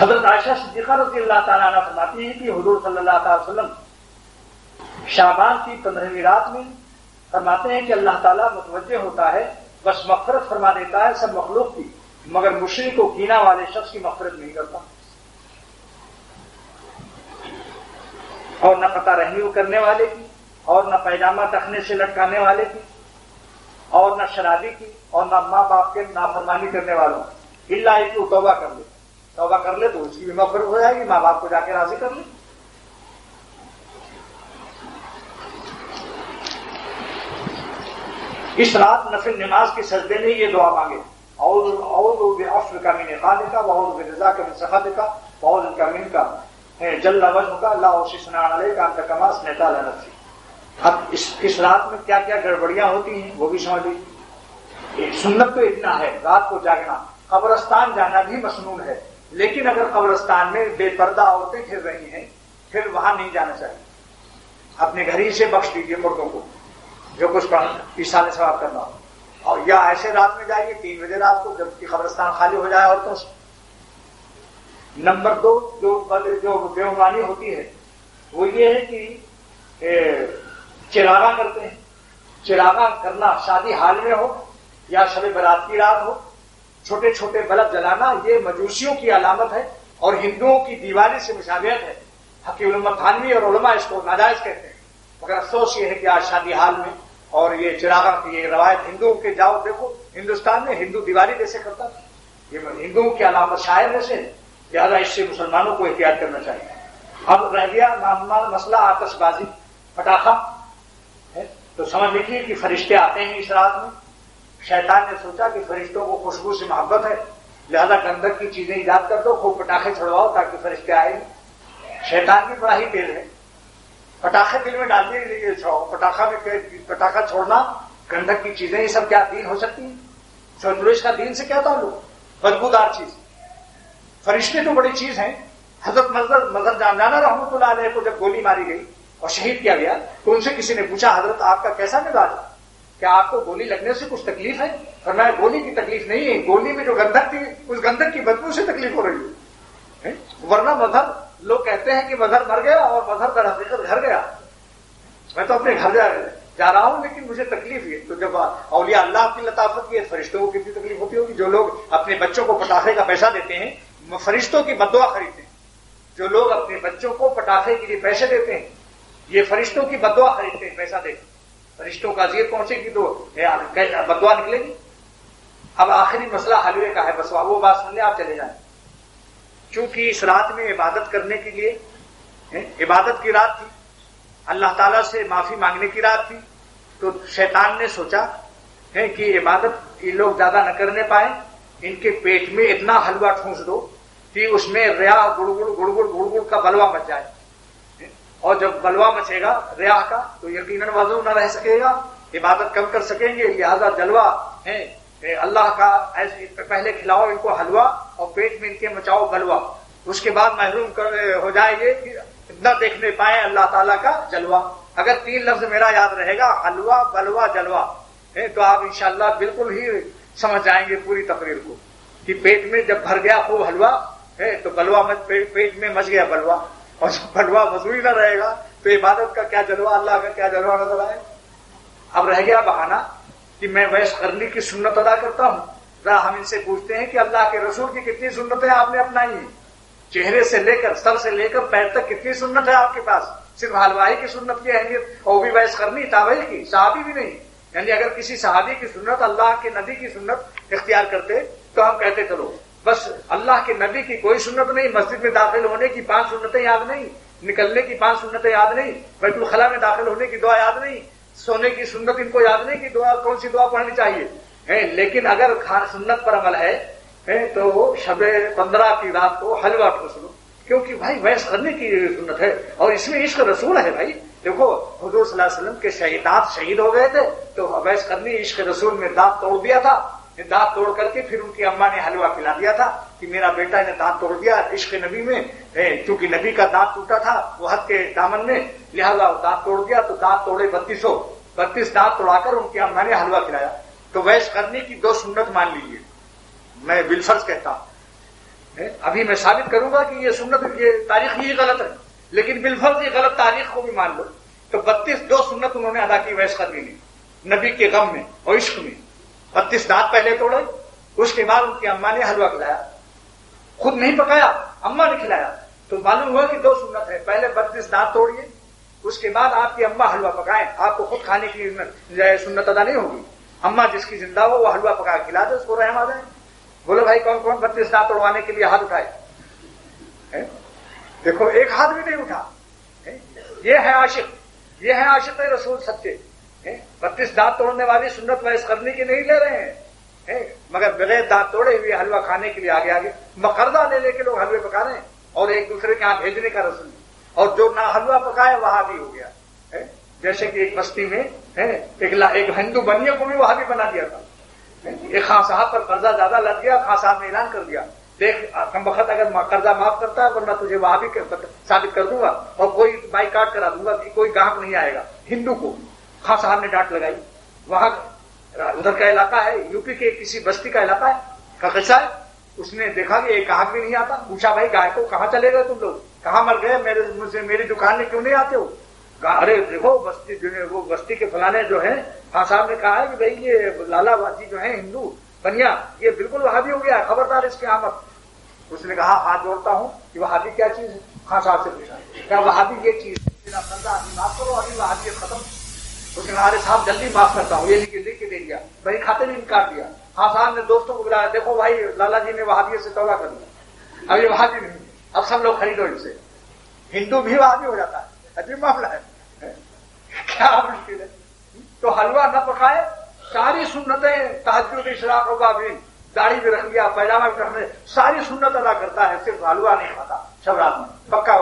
حضرت عائشہ صدیقہ رضی اللہ تعالیٰ عنہ فرماتی ہیں کہ حضور صلی اللہ تعالی وسلم شعبان کی 15ویں رات میں فرماتے ہیں کہ اللہ تعالیٰ متوجہ ہوتا ہے، بس مغفرت فرما دیتا ہے سب مخلوق کی، مگر مشرک و کینہ والے شخص کی مغفرت نہیں کرتا، اور نہ پتہ رحمی کرنے والے کی، اور نہ پیجامہ ٹخنے سے لٹکانے والے کی، اور نہ شرابی کی، اور نہ ماں باپ کے نافرمانی کرنے والوں کی، الا ایک تو توبہ کر لے، توبہ کر لے تو اس کی بھی مغفرت ہو جائے گی، ماں باپ کو جا کے راضی کر لے۔ اس رات نفل نماز کے سجدے میں یہ دعا مانگے، اعوذ بعفوک من عقابک واعوذ برضاک من سخطک واعوذ بک منک جل وجهک لا احصی ثناء علیک انت کما اثنیت علی نفسک۔ اب اس رات میں کیا کیا گڑبڑیاں ہوتی ہیں وہ بھی سمجھ لیجیے۔ سنت تو اتنا ہے رات کو جاگنا، قبرستان جانا بھی مسنون ہے، لیکن اگر قبرستان میں بے پردہ عورتیں پھر رہی ہیں پھر وہاں نہیں جانا چاہیے، اپنے گھر ہی سے بخش دیجیے مردوں کو جو کچھ ایصال ثواب کرنا ہو، اور یا ایسے رات میں جائیے 3 بجے رات کو جب کہ قبرستان خالی ہو جائے عورتوں سے۔ نمبر 2 جو بیمانی ہوتی ہے وہ یہ ہے کہ چراغاں کرتے ہیں، چراغاں کرنا شادی حال میں ہو یا شب برات کی رات ہو، چھوٹے چھوٹے بلب جلانا یہ مجوسیوں کی علامت ہے اور ہندوؤں کی دیوالی سے مشابہت ہے۔ حکیم الامت تھانوی اور علماء اس کو ناجائز کہتے ہیں، مگر افسوس یہ ہے کہ آج شادی حال میں اور یہ چراغاں کی یہ روایت ہندوؤں کے جاؤ دیکھو، ہندوستان میں ہندو دیوالی جیسے کرتا تھا، یہ ہندوؤں کی علامت شاعر میں سے، لہٰذا اس سے مسلمانوں کو احتیاط کرنا چاہیے۔ اب رہ گیا مسئلہ آتش بازی پٹاخہ ہے، تو سمجھ لیجیے کہ فرشتے آتے ہیں اس رات میں، شیطان نے سوچا کہ فرشتوں کو خوشبو سے محبت ہے، لہذا گندک کی چیزیں ایجاد کر دو، خوب پٹاخے چھڑواؤ تاکہ فرشتے آئیں۔ شیطان بھی بڑا ہی تیز ہے، پٹاخے دل میں ڈال دیے چھوڑو، پٹاخہ چھوڑنا، گندک کی چیزیں، یہ سب کیا دین ہو سکتی ہیں؟ سوچ کا دین سے کیا تعلق؟ بدبودار چیز، فرشتے تو بڑی چیز ہیں۔ حضرت مظہر جانا رحمۃ اللہ علیہ کو جب گولی ماری گئی اور شہید کیا گیا تو ان سے کسی نے پوچھا حضرت آپ کا کیسا مزاج ہے، کیا آپ کو گولی لگنے سے کچھ تکلیف ہے؟ فرمایا گولی کی تکلیف نہیں ہے، گولی میں جو گندک تھی اس گندک کی بدبو سے تکلیف ہو رہی ہے، ورنہ مظہر لوگ کہتے ہیں کہ مظہر مر گیا اور مظہر در حقیقت گھر گیا، میں تو اپنے گھر جا رہا ہوں لیکن مجھے تکلیف ہے۔ تو جب اولیاء اللہ کی لطافت کی ہے، فرشتوں کو کتنی تکلیف ہوتی ہوگی؟ جو لوگ اپنے بچوں کو پٹاخے کا پیسہ دیتے ہیں فرشتوں کی بددعا خریدتے ہیں، جو لوگ اپنے بچوں کو پٹاخے کے لیے پیسے دیتے ہیں یہ فرشتوں کی بددعا خریدتے ہیں، پیسہ دے کے فرشتوں کا اذیت پہنچے گی تو بددعا نکلے گی۔ اب آخری مسئلہ حلوے کا ہے، بس وہ بات سن لیں آپ چلے جائیں۔ چونکہ اس رات میں عبادت کرنے کے لیے عبادت کی رات تھی، اللہ تعالیٰ سے معافی مانگنے کی رات تھی، تو شیطان نے سوچا کہ عبادت یہ لوگ زیادہ نہ کرنے پائیں، ان کے پیٹ میں اتنا حلوہ ٹھونس دو کہ اس میں ریا گڑ گڑ کا بلوا مچ جائے، اور جب بلوا مچے گا ریا کا تو یقیناً وضو نہ رہ سکے گا، عبادت کم کر سکیں گے، لہذا جلوہ اللہ کا پہلے کھلاؤ ان کو حلوہ اور پیٹ میں ان کے مچاؤ بلوا، اس کے بعد محروم ہو جائیں گے کہ نہ دیکھنے پائیں اللہ تعالیٰ کا جلوہ۔ اگر 3 لفظ میرا یاد رہے گا، حلوہ بلوا جلوہ، تو آپ انشاءاللہ بالکل ہی سمجھ جائیں گے پوری تقریر کو کہ پیٹ میں جب بھر گیا خوب حلوہ تو بلوا پیٹ میں مچ گیا بلوا، اور جب بلوا وضو ہی نہ رہے گا تو عبادت کا کیا جلوہ، اللہ کا کیا جلوہ نظر آئے۔ اب رہ گیا بہانہ کہ میں ویس کرنے کی سنت ادا کرتا ہوں، ذرا ہم ان سے پوچھتے ہیں کہ اللہ کے رسول کی کتنی سنتیں آپ نے اپنائی ہیں، چہرے سے لے کر سر سے لے کر پیر تک کتنی سنت ہے آپ کے پاس؟ صرف حلوائی کی سنت کی اہمیت، اور بھی ویس کرنی تابعی کی، صحابی بھی نہیں، یعنی اگر کسی صحابی کی سنت اللہ کے نبی کی سنت اختیار کرتے تو ہم کہتے چلو بس اللہ کے نبی کی کوئی سنت نہیں، مسجد میں داخل ہونے کی 5 سنتیں یاد نہیں، نکلنے کی 5 سنتیں یاد نہیں، بیت الخلاء میں داخل ہونے کی دعا یاد نہیں، سونے کی سنت ان کو یاد نہیں کہ دعا کون سی دعا پڑھنی چاہیے، لیکن اگر سنت پر عمل ہے تو شب 15 کی رات کو حلوہ ٹھوس لو، کیونکہ بھائی ویس کرنے کی سنت ہے اور اس میں عشق رسول ہے۔ بھائی دیکھو حضور صلی اللہ علیہ وسلم کے شہید ہو گئے تھے تو ویس کرنی عشق رسول میں دانت توڑ دیا تھا، دانت توڑ کر کے پھر ان کی اماں نے حلوہ کھلا دیا تھا کہ میرا بیٹا نے دانت توڑ دیا عشق نبی میں، چونکہ نبی کا دانت ٹوٹا تھا وہ حد کے دامن میں، لہذا وہ دانت توڑ دیا تو دانت توڑے 32 دانت توڑا کر ان کی اماں نے حلوہ کھلایا۔ تو ویس کرنے کی 2 سنت مان لیجیے، میں بالفرض کہتا ہوں، ابھی میں ثابت کروں گا کہ یہ سنت یہ تاریخ ہی غلط ہے، لیکن بالفرض یہ غلط تاریخ کو بھی مان لو تو 32 سنت انہوں نے ادا کی ویس قرنی نے نبی کے غم میں اور عشق میں۔ 32 دانت پہلے توڑے، اس کے بعد ان کی اماں نے حلوہ کھلایا، خود نہیں پکایا، اماں نے کھلایا، تو معلوم ہوا کہ 2 سنت ہے، پہلے 32 دانت توڑیے، اس کے بعد آپ کی اماں حلوہ پکائیں، آپ کو خود کھانے کی سنت ادا نہیں ہوگی، اماں جس کی زندہ ہو وہ حلوہ پکا کے کھلا دے، اس کو رحم آ جائے۔ بولو بھائی کون کون 32 دانت توڑوانے کے لیے ہاتھ اٹھائے؟ دیکھو ایک ہاتھ بھی نہیں اٹھا۔ یہ ہے عاشق، یہ ہے عاشق رسول سچے۔ 32 دانت توڑنے والی سنت ویس کرنے کی نہیں لے رہے ہیں، مگر بغیر دانت توڑے ہوئے حلوہ کھانے کے لیے آگے آگے مقرضہ لے لے کے لوگ حلوے پکا رہے ہیں اور ایک دوسرے کے یہاں بھیجنے کا رسم، اور جو نہ حلوہ پکائے وہاں بھی ہو گیا۔ جیسے کہ ایک بستی میں ایک ہندو بنیے کو بھی وہاں بھی بنا دیا تھا۔ ایک خان صاحب پر قرضہ زیادہ لگ گیا، خان صاحب نے اعلان کر دیا دیکھ کم وقت اگر قرضہ معاف کرتا ہے ورنہ تجھے وہاں بھی ثابت کر دوں گا اور کوئی بائیکاٹ کرا دوں گا کہ کوئی گاہک نہیں آئے گا ہندو کو۔ خان صاحب نے ڈانٹ لگائی، وہاں ادھر کا علاقہ ہے، یو پی کے کسی بستی کا علاقہ ہے کا قصہ ہے، اس نے دیکھا کہ ایک گاہک بھی نہیں آتا، پوچھا بھائی گاہک کو کہاں چلے گئے تم لوگ، کہاں مر گئے، میری دکان میں کیوں نہیں آتے ہو؟ ارے دیکھو وہ بستی کے فلانے جو ہیں، خان صاحب نے کہا ہے کہ بھائی یہ لالا باجی جو ہیں ہندو بنیا یہ بالکل وہابی ہو گیا ہے، خبردار اس کی آمد۔ اس نے کہا ہاتھ جوڑتا ہوں کہ وہابی کیا چیز ہے؟ خان صاحب سے پوچھا کیا وہابی یہ چیز ہے؟ میرا قرضہ ابھی معاف کرو، ابھی وہابیت ختم۔ اس نے کہا ارے صاحب جلدی معاف کرتا ہوں، یہ لکھ کے دے دیا، بھائی کھاتے بھی انکار دیا۔ خان صاحب نے دوستوں کو بلایا، دیکھو بھائی لالا جی نے وہابیت سے توبہ کر دیا، اب یہ وہابی نہیں، اب سب لوگ خریدو ان سے۔ ہندو بھی وہابی ہو جاتا ہے، عجیب معاملہ ہے، کیا مشکل ہے؟ تو حلوہ نہ پکائے، ساری سنتیں تہجد اشراق اوابین، داڑھی بھی رکھ لیا، پیجامہ بھی رکھنے، ساری سنت ادا کرتا ہے، صرف حلوہ نہیں کھاتا شب رات میں، پکا